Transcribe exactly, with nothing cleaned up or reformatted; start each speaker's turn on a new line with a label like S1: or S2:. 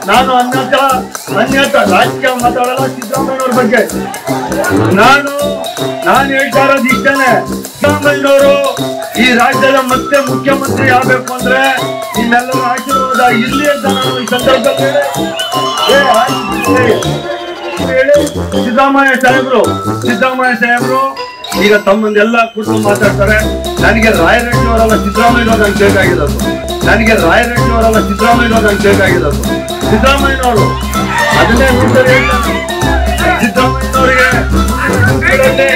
S1: ನಾನು ಅನ್ಯತ ಅನ್ಯತ ರಾಜಕೀಯ ಮಾತಾಡಲ್ಲ ಸಿದ್ದರಾಮಯ್ಯನವ್ರ ಬಗ್ಗೆ. ನಾನು ನಾನು ಹೇಳ್ತಾ ಇರೋದು ಇಷ್ಟೇನೆ, ಸಿದ್ದರಾಮಯ್ಯನವರು ಈ ರಾಜ್ಯದ ಮತ್ತೆ ಮುಖ್ಯಮಂತ್ರಿ ಆಗ್ಬೇಕು ಅಂದ್ರೆ ನಿಮ್ಮೆಲ್ಲರೂ ಆಶೀರ್ವಾದ ಇರ್ಲಿ ಅಂತ ನಾನು ಈ ಸಂದರ್ಭದಲ್ಲಿ ಹೇಳಿ ಸಿದ್ದರಾಮಯ್ಯ ಸಾಹೇಬ್ರು ಸಿದ್ದರಾಮಯ್ಯ ಸಾಹೇಬ್ರು ಈಗ ತಮ್ಮನ್ನೆಲ್ಲ ಕುಟುಂಬ ಮಾತಾಡ್ತಾರೆ. ನನಗೆ ರಾಯರೆಡ್ಡಿ ಅವರಲ್ಲ ಸಿದ್ದರಾಮಯ್ಯನವ್ರು ನಂಗೆ ಬೇಕಾಗಿರೋದು. ನನಗೆ ರಾಯರೆಡ್ಡಿ ಅವರಲ್ಲ ಸಿದ್ದರಾಮಯ್ಯನವ್ರು ನಂಗೆ ಬೇಕಾಗಿರೋದು. ಸಿದ್ದರಾಮಯ್ಯನವರು ಅದನ್ನೇ ಹೇಳ್ತಾರೆ. ಸಿದ್ದರಾಮಯ್ಯನವರಿಗೆ